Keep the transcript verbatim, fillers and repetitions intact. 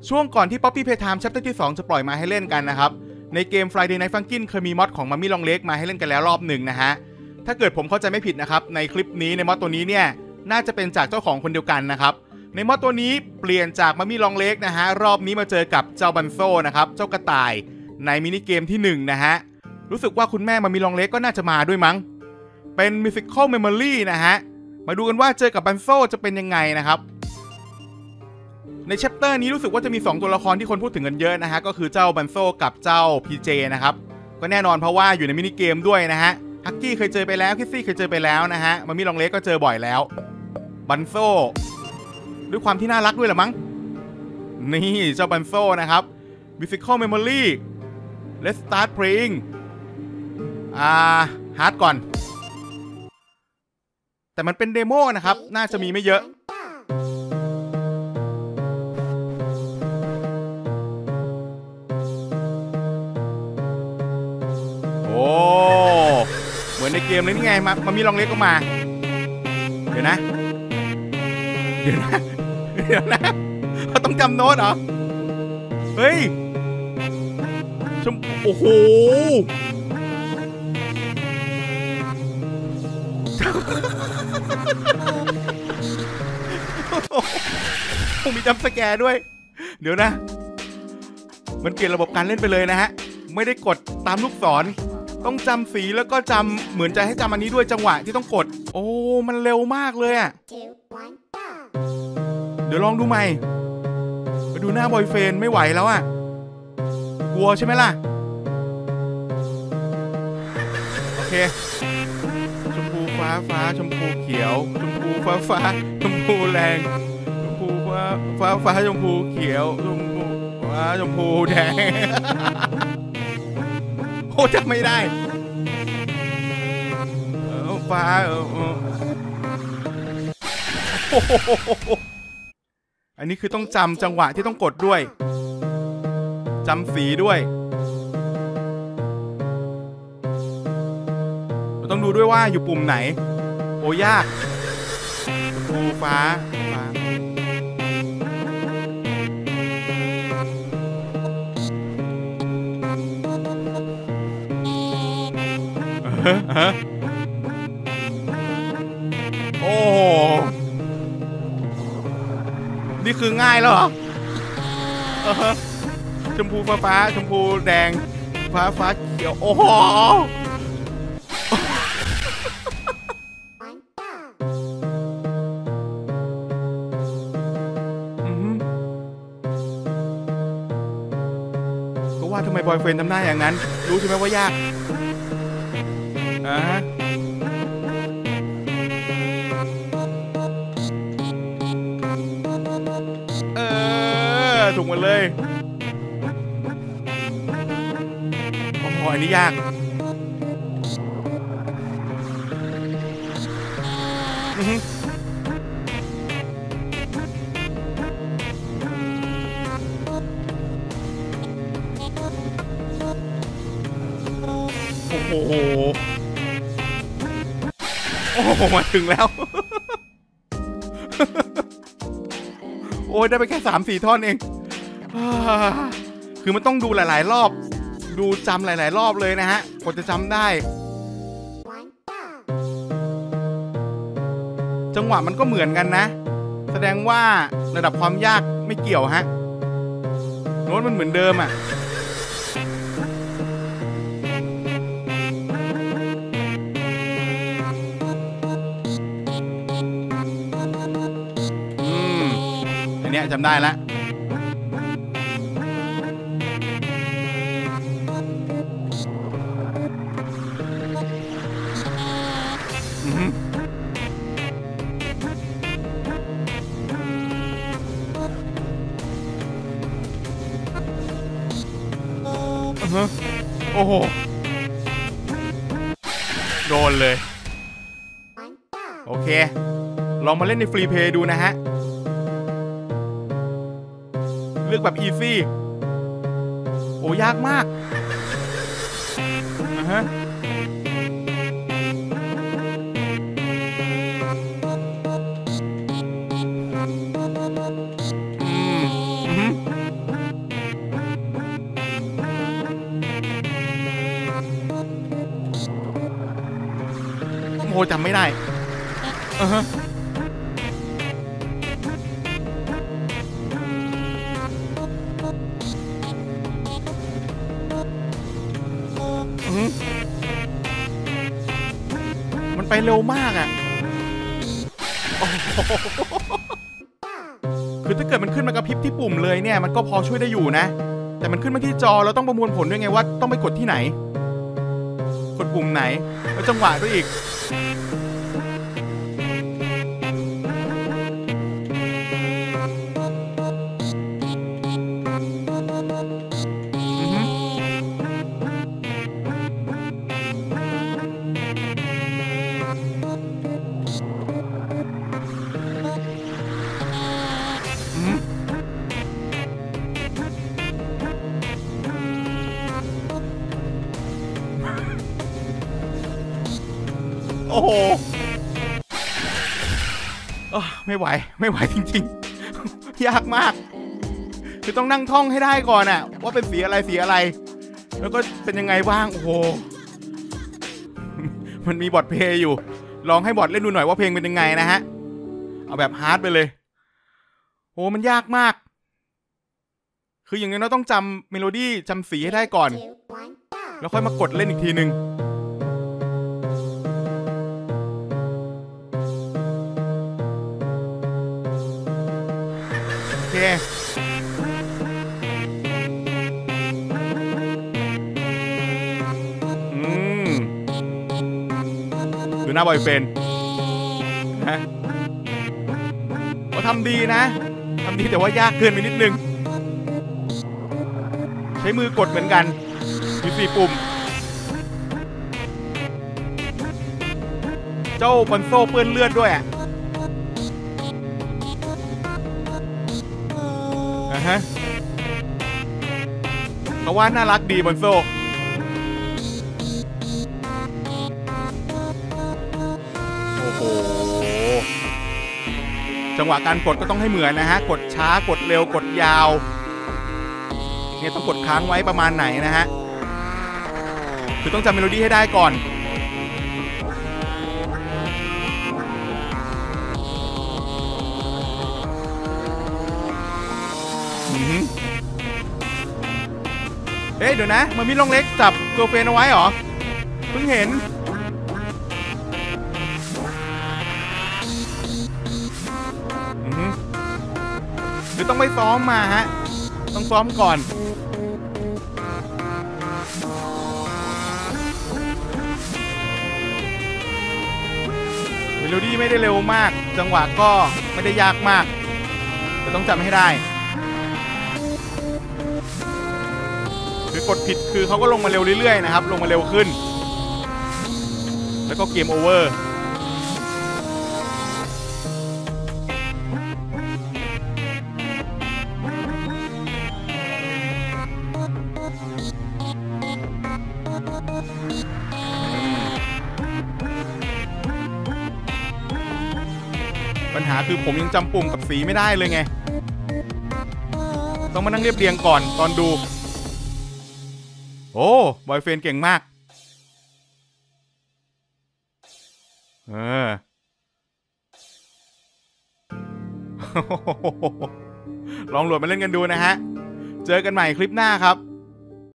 ช่วงก่อนที่ Poppy Playtime Chapter ที่สองจะปล่อยมาให้เล่นกันนะครับในเกม Friday Night Funkin' เคยมีมอดของ Mummy Long Leg มาให้เล่นกันแล้วรอบหนึ่งนะฮะถ้าเกิดผมเข้าใจไม่ผิดนะครับในคลิปนี้ในมอดตัวนี้เนี่ยน่าจะเป็นจากเจ้าของคนเดียวกันนะครับในมอดตัวนี้เปลี่ยนจาก Mummy Long Leg นะฮะรอบนี้มาเจอกับเจ้าบันโซนะครับเจ้ากระต่ายในมินิเกมที่หนึ่งนะฮะรู้สึกว่าคุณแม่ Mummy Long Leg ก็น่าจะมาด้วยมั้งเป็น Musical Memory นะฮะมาดูกันว่าเจอกับบันโซจะเป็นยังไงนะครับในแชปเตอร์นี้รู้สึกว่าจะมีสองตัวละครที่คนพูดถึงกันเยอะนะฮะก็คือเจ้าบันโซกับเจ้า พี เจ นะครับก็แน่นอนเพราะว่าอยู่ในมินิเกมด้วยนะฮะฮักกี้เคยเจอไปแล้วคิสซี่เคยเจอไปแล้วนะฮะมัมมี่ลองเล็กก็เจอบ่อยแล้วบันโซด้วยความที่น่ารักด้วยแหละมั้งนี่เจ้าบันโซนะครับ Musical Memory Let's start playing อ่าฮาร์ดก่อนแต่มันเป็นเดโมนะครับน่าจะมีไม่เยอะโอ้เหมือนในเกมเลยนี่ไงมามามีลองเล็กก็มาเดี๋ยวนะเดี๋ยวนะเดี๋ยวนะเขาต้องจำโน้ตเหรอเฮ้ยชมโอ้โหคงมีจำสแกร์ด้วยเดี๋ยวนะมันเปลี่ยนระบบการเล่นไปเลยนะฮะไม่ได้กดตามลูกศรต้องจำสีแล้วก็จำเหมือนจะให้จำอันนี้ด้วยจังหวะที่ต้องกดโอ้มันเร็วมากเลยอ่ะเดี๋ยวลองดูใหม่ไปดูหน้าบอยเฟนไม่ไหวแล้วอ่ะกลัวใช่ไหมล่ะโอเคชมพูฟ้าฟ้าชมพูเขียวชมพูฟ้าฟ้าชมพูแรงชมพูฟ้าฟ้าฟ้าชมพูเขียวชมพูฟ้าชมพูแดงโอ้จำไม่ได้เออฟ้าเอออันนี้คือต้องจำจังหวะที่ต้องกดด้วยจำสีด้วยเราต้องดูด้วยว่าอยู่ปุ่มไหนโอ้ยากชมพูฟ้าฟ้าโอ้นี่คือง่ายแล้วเหรอชมพูฟ้าฟ้าชมพูแดงฟ้าฟ้าเขียวโอ้โหก็ว่าทำไมบอยเฟรนด์ทำหน้าอย่างนั้นรู้ใช่ไหมว่ายากอ่าเออถูกหมดเลยโอ้โหอันนี้ยากอือฮึโอ้โหโอ้โหมาถึงแล้วโอ้ยได้ไปแค่ สามสี่ ท่อนเองคือมันต้องดูหลายๆรอบดูจำหลายๆรอบเลยนะฮะกว่าจะจำได้จังหวะมันก็เหมือนกันนะแสดงว่าระดับความยากไม่เกี่ยวฮะโน้ตมันเหมือนเดิมอ่ะเนี้ยจำได้แล้วโอ้โหโดนเลยโอเคลองมาเล่นในฟรีเพย์ดูนะฮะเลือกแบบอีซี่โอ้ยากมากนะฮะอืมจำไม่ได้อือฮะมันไปเร็วมากอ่ะคือถ้าเกิดมันขึ้นมากระพริบที่ปุ่มเลยเนี่ยมันก็พอช่วยได้อยู่นะแต่มันขึ้นมาที่จอเราต้องประมวลผลด้วยไงว่าต้องไปกดที่ไหนกดปุ่มไหนแล้วจังหวะด้วยอีกโอ้โหไม่ไหวไม่ไหวจริงๆยากมากคือต้องนั่งท่องให้ได้ก่อนอะว่าเป็นสีอะไรสีอะไรแล้วก็เป็นยังไงบ้างโอ้โหมันมีบอทเพลย์อยู่ลองให้บอทเล่นดูหน่อยว่าเพลงเป็นยังไงนะฮะเอาแบบฮาร์ดไปเลยโอ้มันยากมากคืออย่างนี้เราต้องจำเมโลดี้จำสีให้ได้ก่อนแล้วค่อยมากดเล่นอีกทีนึงโอเคอืมดูหน้าบอยเฟนฮะเขาทำดีนะทำดีแต่ว่ายากเกินไปนิดนึงใช้มือกดเหมือนกันมีสี่ปุ่มเจ้าคอนโซลเปื้อนเลือดด้วยอ่ะอ่ะฮะเขาว่าน่ารักดีบอนโซโอ้โหจังหวะการกดก็ต้องให้เหมือนนะฮะกดช้ากดเร็วกดยาวเนี่ยต้องกดค้างไว้ประมาณไหนนะฮะคือต้องจำเมโลดี้ให้ได้ก่อนเฮ้ยเดี๋ยวนะมันมีลงเล็กจับเกิร์ลเฟรนด์เอาไว้เหรอเพิ่งเห็นหรือต้องไปซ้อมมาฮะต้องซ้อมก่อนเมโลดี้ไม่ได้เร็วมากจังหวะก็ไม่ได้ยากมากแต่ต้องจำให้ได้คือกดผิดคือเขาก็ลงมาเร็วเรื่อยๆนะครับลงมาเร็วขึ้นแล้วก็เกมโอเวอร์ปัญหาคือผมยังจำปุ่มกับสีไม่ได้เลยไงต้องมานั่งเรียบเรียงก่อนตอนดูโอ้บอยเฟนเก่งมากเออลองโหลดมาเล่นกันดูนะฮะเจอกันใหม่คลิปหน้าครับ